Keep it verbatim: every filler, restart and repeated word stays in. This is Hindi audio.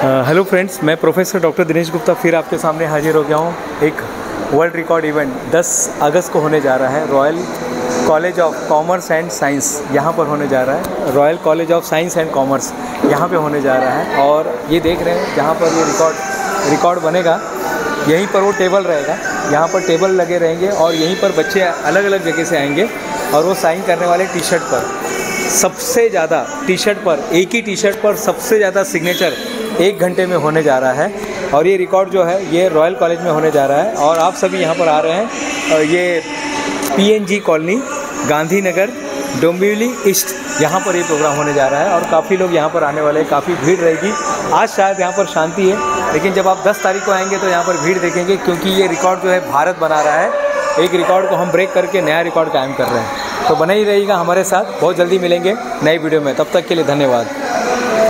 हेलो फ्रेंड्स, मैं प्रोफेसर डॉक्टर दिनेश गुप्ता फिर आपके सामने हाजिर हो गया हूँ। एक वर्ल्ड रिकॉर्ड इवेंट दस अगस्त को होने जा रहा है। Royal college of commerce and science यहाँ पर होने जा रहा है। Royal college of science and commerce यहाँ पे होने जा रहा है। और ये देख रहे हैं जहाँ पर ये रिकॉर्ड रिकॉर्ड बनेगा, यहीं पर वो टेबल रहेगा। यहाँ पर टेबल लगे रहेंगे और यहीं पर बच्चे अलग अलग जगह से आएंगे और वो साइन करने वाले टी शर्ट पर सबसे ज़्यादा टी शर्ट पर एक ही टी शर्ट पर सबसे ज़्यादा सिग्नेचर एक घंटे में होने जा रहा है। और ये रिकॉर्ड जो है ये रॉयल कॉलेज में होने जा रहा है। और आप सभी यहाँ पर आ रहे हैं। और ये PNG colony, Gandhinagar, Dombivli east, यहाँ पर ये प्रोग्राम होने जा रहा है। और काफ़ी लोग यहाँ पर आने वाले हैं, काफ़ी भीड़ रहेगी। आज शायद यहाँ पर शांति है, लेकिन जब आप दस तारीख को आएंगे तो यहाँ पर भीड़ देखेंगे, क्योंकि ये रिकॉर्ड जो है भारत बना रहा है। एक रिकॉर्ड को हम ब्रेक करके नया रिकॉर्ड कायम कर रहे हैं। तो बने ही रहिएगा हमारे साथ। बहुत जल्दी मिलेंगे नई वीडियो में, तब तक के लिए धन्यवाद।